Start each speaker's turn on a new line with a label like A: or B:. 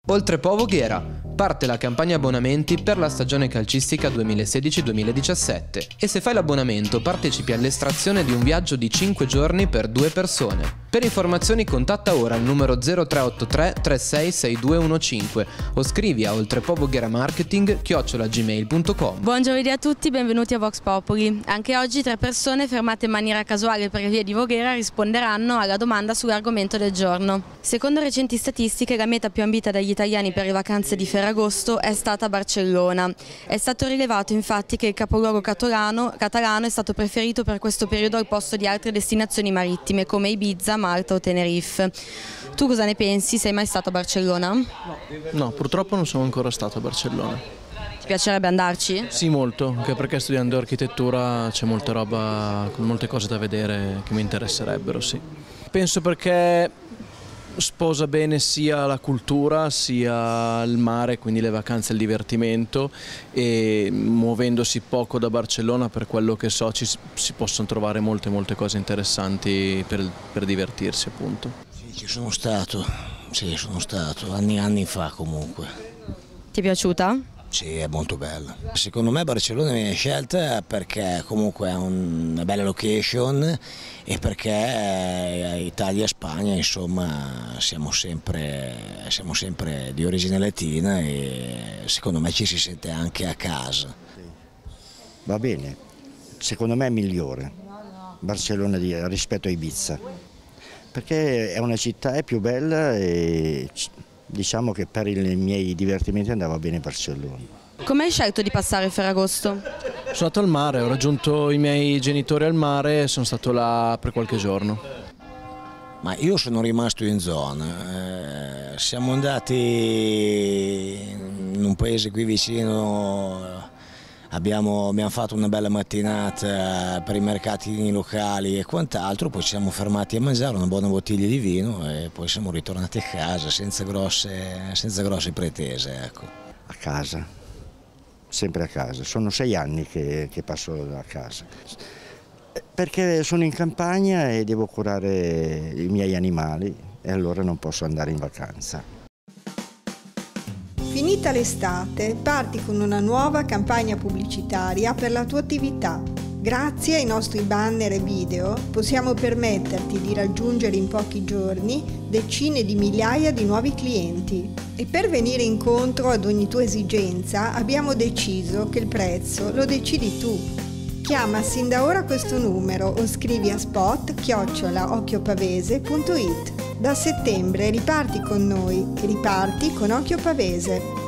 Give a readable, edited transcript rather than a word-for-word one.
A: Oltrepo Voghera. Parte la campagna abbonamenti per la stagione calcistica 2016-2017 e se fai l'abbonamento partecipi all'estrazione di un viaggio di 5 giorni per 2 persone. Per informazioni contatta ora il numero 0383 366215 o scrivi a oltrepovogheramarketing@gmail.com.
B: Buon giovedì a tutti, benvenuti a Vox Populi. Anche oggi 3 persone fermate in maniera casuale per le vie di Voghera risponderanno alla domanda sull'argomento del giorno. Secondo recenti statistiche la meta più ambita dagli italiani per le vacanze di Ferragosto è stata Barcellona. È stato rilevato infatti che il capoluogo catalano è stato preferito per questo periodo al posto di altre destinazioni marittime come Ibiza, Malta o Tenerife. Tu cosa ne pensi? Sei mai stato a Barcellona?
C: No, purtroppo non sono ancora stato a Barcellona.
B: Ti piacerebbe andarci?
C: Sì, molto, anche perché studiando architettura c'è molta roba, molte cose da vedere che mi interesserebbero, sì. Penso perché sposa bene sia la cultura sia il mare, quindi le vacanze e il divertimento, e muovendosi poco da Barcellona, per quello che so, si possono trovare molte cose interessanti per divertirsi, appunto.
D: Sì, sono stato anni fa comunque.
B: Ti è piaciuta?
D: Sì, è molto bella. Secondo me Barcellona viene scelta perché comunque è una bella location e perché Italia e Spagna, insomma, siamo sempre di origine latina e secondo me ci si sente anche a casa.
E: Va bene, secondo me è migliore Barcellona rispetto a Ibiza, perché è una città, è più bella e diciamo che per i miei divertimenti andava bene Barcellona.
B: Come hai scelto di passare Ferragosto?
C: Sono andato al mare, ho raggiunto i miei genitori al mare e sono stato là per qualche giorno.
D: Ma io sono rimasto in zona, siamo andati in un paese qui vicino, abbiamo fatto una bella mattinata per i mercatini locali e quant'altro, poi ci siamo fermati a mangiare una buona bottiglia di vino e poi siamo ritornati a casa senza grosse pretese, ecco.
E: A casa, sempre a casa, sono 6 anni che passo a casa, perché sono in campagna e devo curare i miei animali e allora non posso andare in vacanza.
F: Finita l'estate, parti con una nuova campagna pubblicitaria per la tua attività. Grazie ai nostri banner e video possiamo permetterti di raggiungere in pochi giorni decine di migliaia di nuovi clienti. E per venire incontro ad ogni tua esigenza abbiamo deciso che il prezzo lo decidi tu. Chiama sin da ora questo numero o scrivi a spot@occhiopavese.it. Da settembre riparti con noi e riparti con Occhio Pavese.